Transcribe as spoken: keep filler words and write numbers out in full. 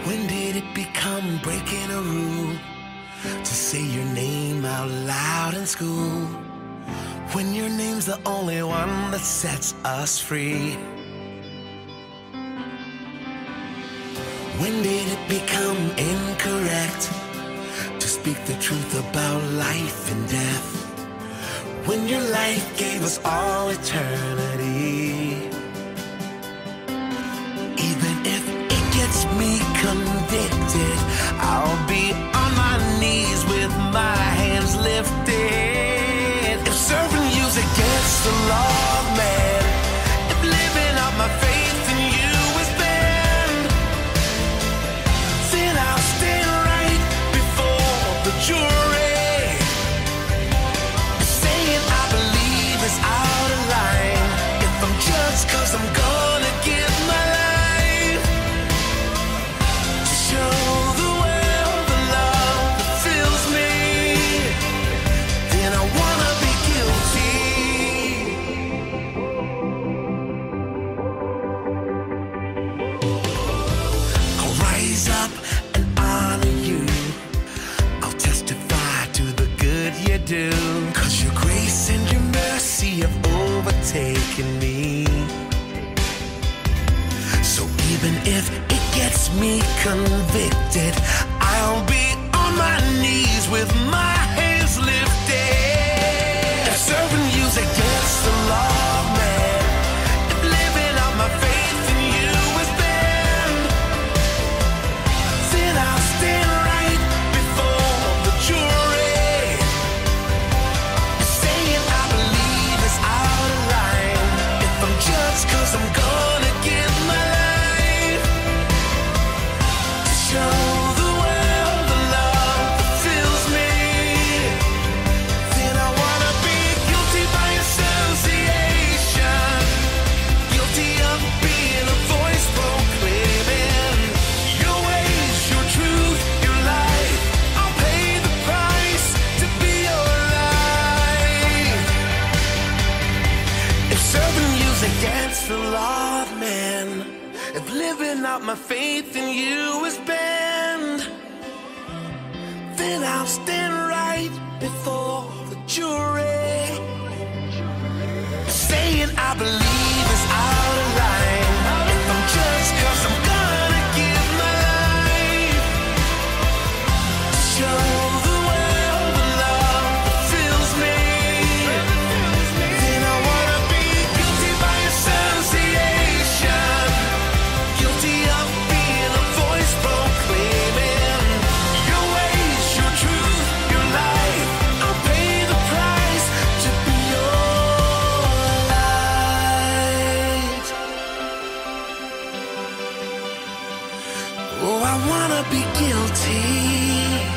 When did it become breaking a rule to say your name out loud in school? When your name's the only one that sets us free? When did it become incorrect to speak the truth about life and death? When your life gave us all eternity? Even if it gets me convicted, I'll be on my knees with my hands lifted. If serving you's against the law, man, if living out my faith in you is banned, then I'll stand right before the jury. If saying I believe is out of line, if I'm judged cause I'm gonna give my life to show the world the love that fills me, then I wanna be guilty. I'll rise up and honor you. I'll testify to the good you do, cause your grace and your mercy have overtaken me. So even if it gets me convicted, I'll be on my knees with my hands lifted. If serving you's against the law, man, if living out my faith in you is banned, then I'll stand right before the jury. If saying I believe is out of line, if I'm judged cause I'm gonna give my life to show the world the love that fills me, then I wanna be guilty by association, guilty of being a voice proclaiming your ways, your truth, your life. I'll pay the price to be your life. If serving you's against the law, man, if living out my faith in you is banned, then I'll stand right before the jury. Saying I believe is out of line, if I'm judged cause I'm gonna give my life to show the world the love that fills me, then I wanna be guilty by association, guilty of being a voice proclaiming your ways, your truth, your life. I'll pay the price to be your light. Oh, I wanna be guilty.